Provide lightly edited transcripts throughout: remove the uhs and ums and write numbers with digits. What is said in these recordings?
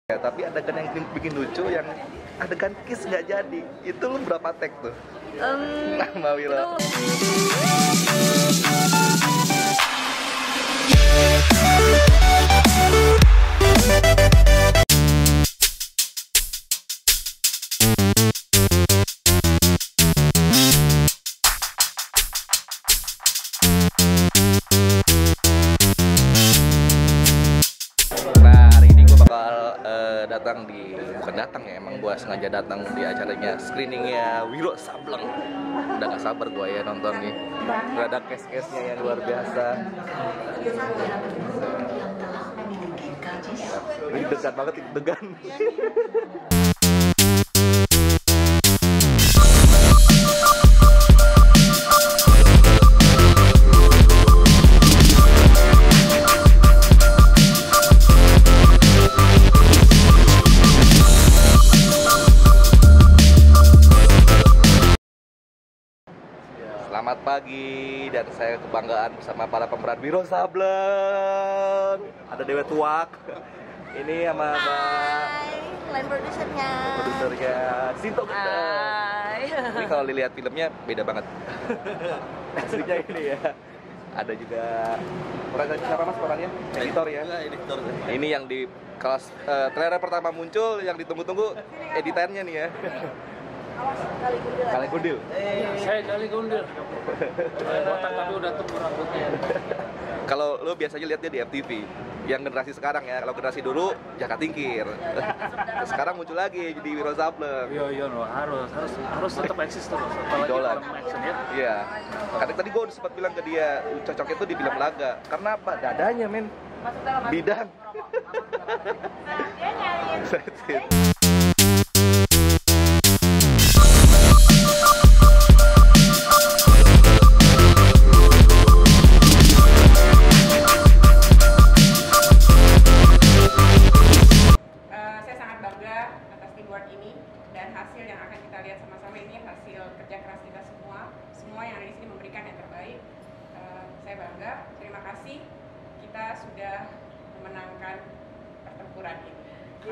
Ya, tapi adegan yang bikin lucu, yang adegan kiss nggak jadi, itu lu berapa take tuh? Mbak Wiro. Bukan datang ya, emang gue sengaja datang di acaranya screeningnya Wiro Sableng. Udah gak sabar gue ya nonton nih. Udah ada case-case-nya yang luar biasa. Ini degan banget, degan. Selamat pagi, dan saya kebanggaan bersama para pemeran Wiro Sableng. Ada Dewa Tuak. Ini sama Mbak Line produsernya Sinto Gendeng. Ini kalau dilihat filmnya beda banget. Aslinya ini ya. Ada juga siapa mas perannya? Editor ya? Editor. Ini yang di kelas trailer pertama muncul, yang ditunggu-tunggu editannya nih ya. Kali Gundil. Saya Kali Gundil. Botak tapi udah tumbuh rambutnya. Kalau lo biasanya lihat dia di FTV, yang generasi sekarang ya. Kalau generasi dulu Jaka Tingkir. Sekarang muncul lagi jadi Wiro Sableng. Iya, no, harus tetap eksis terus. Apalagi Idola. film action ya. Iya. Karena tadi gue sempat bilang ke dia, cocoknya tuh di film laga. Karena apa? Dadanya men. Bidang. ini dan hasil yang akan kita lihat sama-sama ini hasil kerja keras kita semua yang ada di sini memberikan yang terbaik. Saya bangga, terima kasih kita sudah memenangkan pertempuran ini.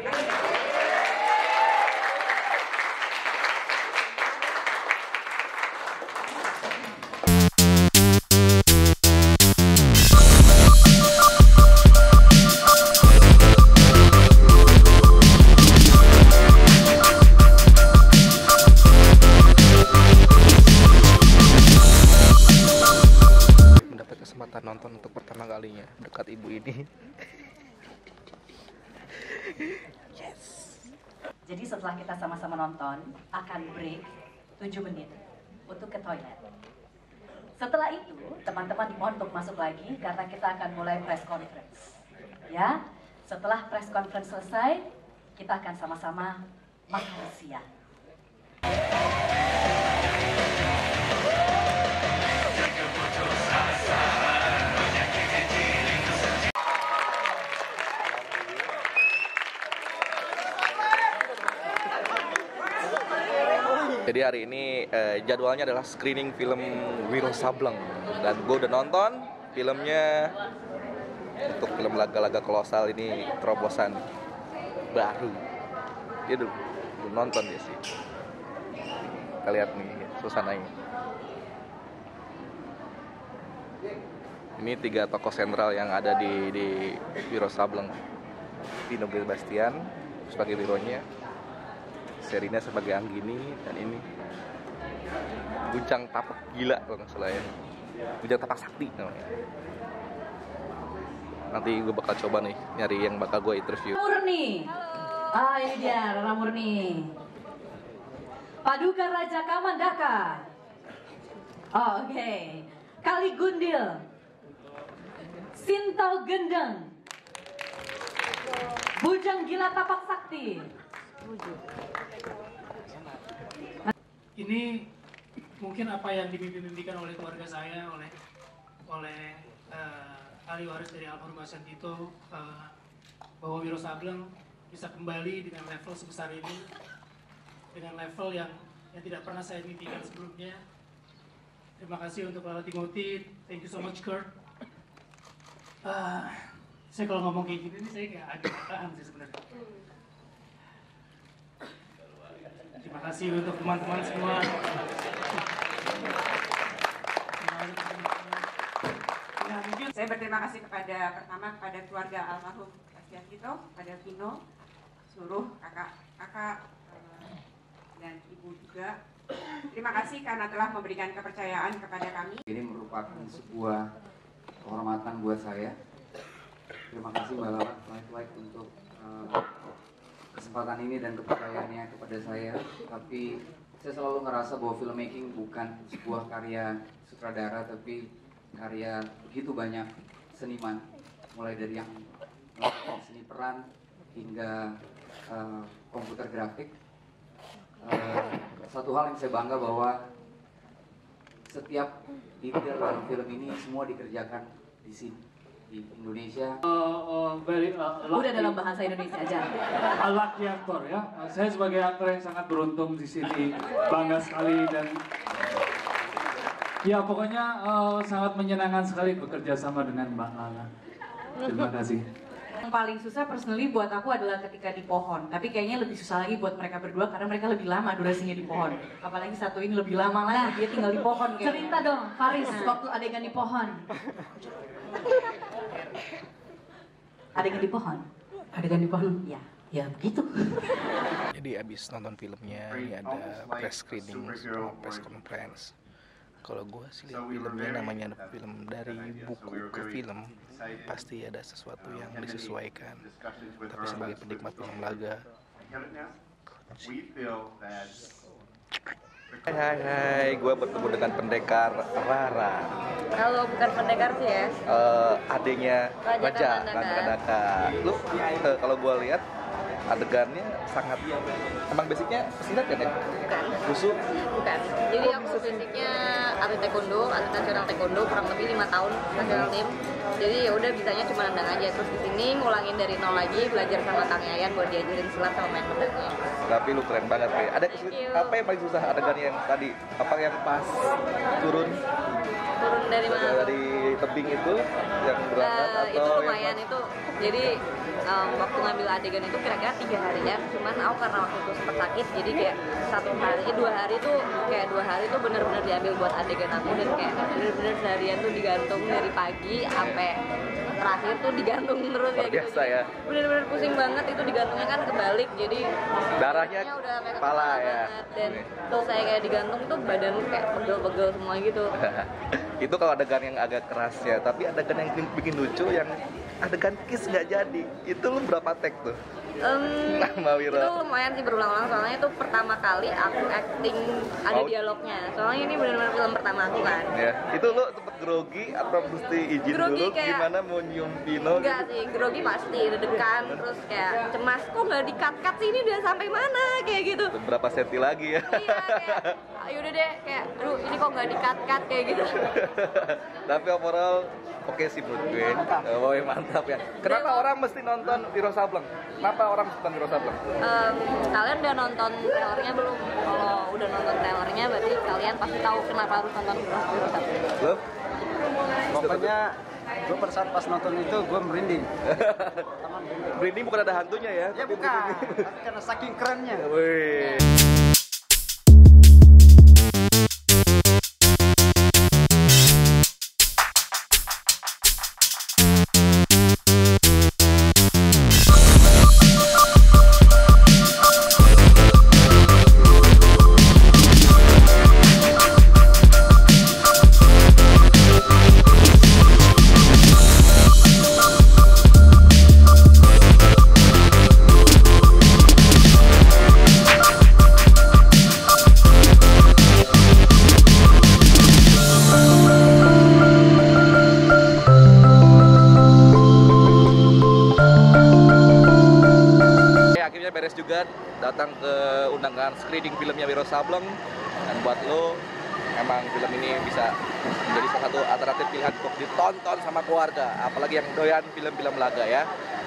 Kesempatan nonton untuk pertama kalinya dekat ibu ini. Yes. Jadi setelah kita sama-sama nonton akan break 7 menit untuk ke toilet. Setelah itu teman-teman dimohon untuk masuk lagi karena kita akan mulai press conference. Ya, setelah press conference selesai kita akan sama-sama makan siang. Jadi hari ini jadwalnya adalah screening film Wiro Sableng, dan gue udah nonton filmnya. Untuk film laga-laga kolosal ini terobosan baru. Dia belum nonton ya sih. Kita lihat nih suasananya. Ini 3 tokoh sentral yang ada di Wiro Sableng. Vino Bastian sebagai Wironya, Sherina sebagai Anggini, dan ini Bujang Tapak Gila kalau nggak salah ya. Bujang Tapak Sakti namanya. Nanti gue bakal coba nih nyari yang bakal gue interview. Murni. Ah, ini dia Rara Murni. Paduka Raja Kamandaka. Oh, oke. Kali Gundil. Sinto Gendeng. Bujang Gila Tapak Sakti. Ini mungkin apa yang dimimpi-mimpikan oleh keluarga saya, oleh ahli waris dari almarhum Mas Tito, bahwa Wiro Sableng bisa kembali dengan level sebesar ini, dengan level yang tidak pernah saya mimpikan sebelumnya. Terima kasih untuk Lala Timothy, thank you so much Kurt. Saya kalau ngomong kayak gini nih saya kayak ada tahan sih sebenarnya. kasih untuk teman-teman semua. Ya, mungkin Saya berterima kasih pertama kepada keluarga almarhum Tito, kepada Vino, seluruh kakak-kakak dan ibu juga. Terima kasih karena telah memberikan kepercayaan kepada kami. Ini merupakan sebuah kehormatan buat saya. Terima kasih Mbak Lala Twilight untuk kesempatan ini dan kepercayaannya kepada saya. Tapi saya selalu ngerasa bahwa filmmaking bukan sebuah karya sutradara, tapi karya begitu banyak seniman, mulai dari yang seni peran hingga komputer grafik. Satu hal yang saya bangga bahwa setiap detail dalam film ini semua dikerjakan di sini di Indonesia. Udah dalam bahasa Indonesia aja. Lucky aktor ya. Saya sebagai aktor yang sangat beruntung di sini, bangga sekali dan ya pokoknya sangat menyenangkan sekali bekerja sama dengan Mbak Lala. Terima kasih. Yang paling susah personally buat aku adalah ketika di pohon. Tapi kayaknya lebih susah lagi buat mereka berdua karena mereka lebih lama durasinya di pohon. Apalagi satu ini lebih lama lagi, dia tinggal di pohon kayaknya. Cerita dong, Faris, waktu adegan di pohon. Adegan di pohon? Adegan di pohon? Ya. Ya begitu. Jadi abis nonton filmnya ini ada press screening sama press conference. Kalau gue sih lihat filmnya namanya film dari buku ke film, pasti ada sesuatu yang disesuaikan. Tapi sebagai penikmat film laga, hai, gue bertemu dengan pendekar Rara. Halo, bukan pendekar sih ya. Adenya Raja Kanaka. Lu kalau gue lihat adegannya sangat, emang basicnya silat kan ya? Bukan. Wushu? Bukan. Jadi aku basicnya atlet taekwondo, atlet nasional taekwondo kurang lebih 5 tahun nasional tim. Jadi ya udah bisanya cuma nendang aja. Terus di sini ngulangin dari nol lagi, belajar sama Kang Yayan buat diajarin silat sama main nendangnya. Tapi lu keren banget, Pe. Ada apa yang paling susah adegannya yang tadi? Apa yang pas turun Dari mana? dari tebing itu yang berangkat atau Itu lumayan yang itu. Jadi waktu ngambil adegan itu kira-kira 3 harian. Cuman aku karena waktu itu sempat sakit, jadi kayak 2 hari tuh bener-bener diambil buat adegan aku, dan kayak bener-bener seharian tuh digantung dari pagi sampai terakhir tuh digantung terus kayak gitu. biasa ya. Bener-bener pusing banget, itu digantungnya kan kebalik, jadi Darahnya udah sampai ke kepala ya. banget. Dan terus saya kayak digantung tuh badan kayak pegel-pegel semua gitu. Itu kalau adegan yang agak keras ya, tapi adegan yang bikin lucu yang adegan kiss nggak jadi, itu lu berapa take tuh? Nama Wiro. Itu lumayan sih berulang-ulang, soalnya itu pertama kali aku acting ada dialognya. Soalnya ini benar-benar film pertama aku kan. Ya, itu lu sempet grogi atau mesti izin Grogi dulu kayak- gimana mau nyium Vino Enggak gitu? sih, grogi pasti, deg-degan, terus kayak cemas, kok nggak di-cut-cut sih, ini udah sampai mana, kayak gitu. Berapa senti lagi ya? Iya, kayak, yaudah deh, kayak, aduh ini kok nggak di-cut-cut, kayak gitu. Tapi overall oke sih menurut gue. Oh, mantap ya. Kenapa orang mesti nonton Wiro Sableng? Kenapa orang mesti nonton Wiro Sableng? Kalian udah nonton trailernya belum? Kalau udah nonton trailernya, berarti kalian pasti tahu kenapa harus nonton Wiro Sableng. Lo? Pokoknya gue pada saat pas nonton itu gue merinding. Merinding bukan ada hantunya ya? Ya tapi bukan, merinding. tapi karena saking kerennya. Wih. Akhirnya beres juga datang ke undangan screening filmnya Wiro Sableng, dan buat lo emang film ini bisa menjadi salah satu alternatif pilihan untuk ditonton sama keluarga, apalagi yang doyan film-film laga ya.